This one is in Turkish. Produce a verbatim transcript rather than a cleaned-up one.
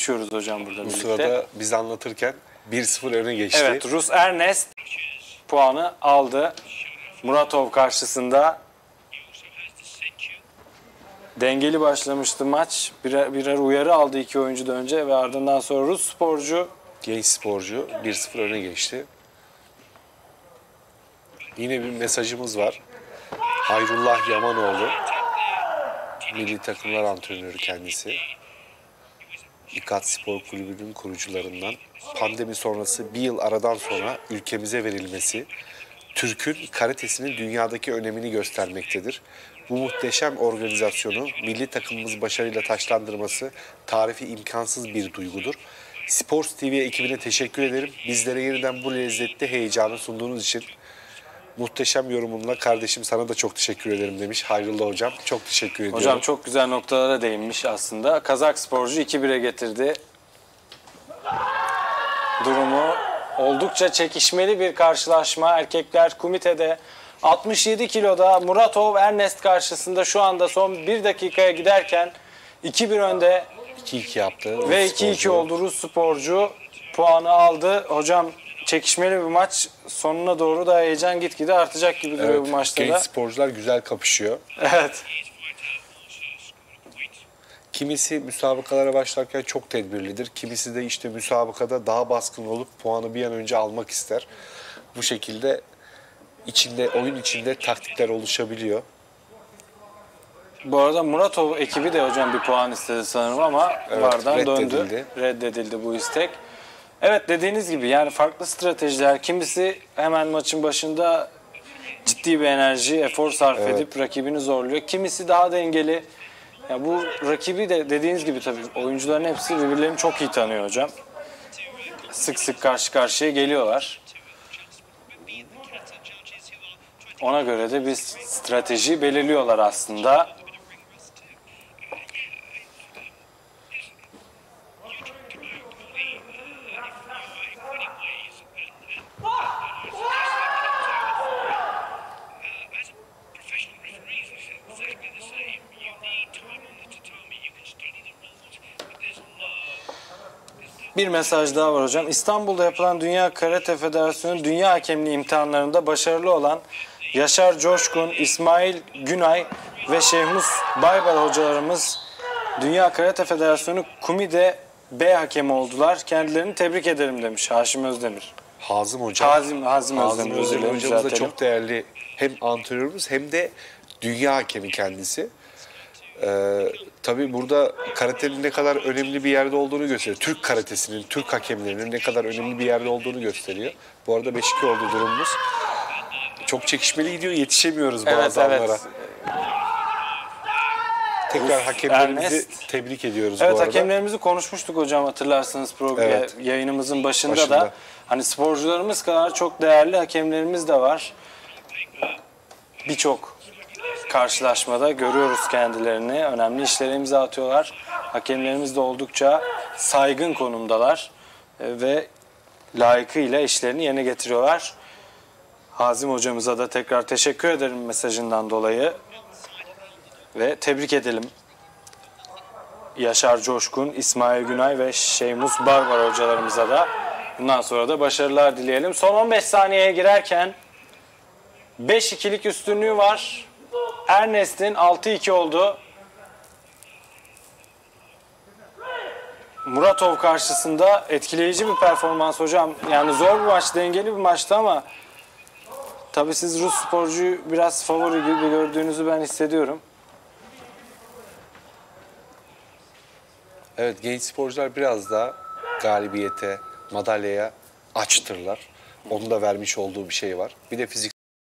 içiyoruz hocam burada Bu birlikte. sırada biz anlatırken bir sıfır öne geçti. Evet, Rus Ernest puanı aldı. Muratov karşısında dengeli başlamıştı maç. Birer, birer uyarı aldı iki oyuncu da önce ve ardından sonra Rus sporcu Genç sporcu bir sıfır öne geçti. Yine bir mesajımız var. Hayrullah Yamanoğlu, milli takımlar antrenörü kendisi. İKAT Spor Kulübü'nün kurucularından. Pandemi sonrası bir yıl aradan sonra ülkemize verilmesi, Türk'ün karatesinin dünyadaki önemini göstermektedir. Bu muhteşem organizasyonu milli takımımız başarıyla taçlandırması tarifi imkansız bir duygudur. Sports T V ekibine teşekkür ederim. Bizlere yeniden bu lezzetli heyecanı sunduğunuz için. Muhteşem yorumunla kardeşim sana da çok teşekkür ederim demiş Hayrullah hocam. Çok teşekkür ediyorum. hocam çok güzel noktalara değinmiş aslında. Kazak sporcu iki bire getirdi. Durumu oldukça çekişmeli bir karşılaşma. Erkekler kumitede altmış yedi kiloda Muratov Ernest karşısında şu anda son bir dakikaya giderken iki bir önde iki iki yaptı. ve iki iki oldu. Rus sporcu puanı aldı. Hocam çekişmeli bir maç. Sonuna doğru da heyecan gitgide artacak gibi duruyor Evet, bu maçta genç da. sporcular güzel kapışıyor. Evet. Kimisi müsabakalara başlarken çok tedbirlidir. Kimisi de işte müsabakada daha baskın olup puanı bir an önce almak ister. Bu şekilde içinde oyun içinde taktikler oluşabiliyor. Bu arada Muratov ekibi de hocam bir puan istedi sanırım ama Evet, vardan reddedildi. döndü. Reddedildi bu istek. Evet, dediğiniz gibi yani farklı stratejiler. Kimisi hemen maçın başında ciddi bir enerji, efor sarf Evet. edip rakibini zorluyor. Kimisi daha dengeli. Ya bu rakibi de dediğiniz gibi tabii oyuncuların hepsi birbirlerini çok iyi tanıyor hocam. Sık sık karşı karşıya geliyorlar. Ona göre de bir strateji belirliyorlar aslında. Bir mesaj daha var hocam. İstanbul'da yapılan Dünya Karate Federasyonu Dünya Hakemliği imtihanlarında başarılı olan Yaşar Coşkun, İsmail Günay ve Şehmus Baybar hocalarımız Dünya Karate Federasyonu Kumide B hakemi oldular. Kendilerini tebrik ederim demiş Haşim Özdemir. Hazım hocam. Hazim, Hazim, Hazım Özdemir, Özdemir özür hocamız da dilerim. çok değerli hem antrenörümüz hem de dünya hakemi kendisi. Ee, tabii burada karatenin ne kadar önemli bir yerde olduğunu gösteriyor. Türk karatesinin, Türk hakemlerinin ne kadar önemli bir yerde olduğunu gösteriyor. Bu arada beş iki oldu durumumuz. Çok çekişmeli gidiyor, yetişemiyoruz Evet, bazı anlara. evet. Tekrar hakemlerimizi Ernest. tebrik ediyoruz Evet, bu arada. hakemlerimizi konuşmuştuk hocam, hatırlarsınız program Evet. yayınımızın başında, Başında. da. Hani sporcularımız kadar çok değerli hakemlerimiz de var. Birçok karşılaşmada görüyoruz kendilerini. Önemli işlere imza atıyorlar. Hakemlerimiz de oldukça saygın konumdalar e, ve layıkıyla işlerini yerine getiriyorlar. Hazim hocamıza da tekrar teşekkür ederim mesajından dolayı ve tebrik edelim. Yaşar Coşkun, İsmail Günay ve Şeymus Barbar hocalarımıza da bundan sonra da başarılar dileyelim. Son on beş saniyeye girerken beş ikilik üstünlüğü var. Ernest'in altı iki oldu. Muratov karşısında etkileyici bir performans hocam. Yani zor bir maç, dengeli bir maçtı ama tabii siz Rus sporcuyu biraz favori gibi gördüğünüzü ben hissediyorum. Evet, genç sporcular biraz daha galibiyete, madalyaya açtırlar. Onun da vermiş olduğu bir şey var. Bir de fizik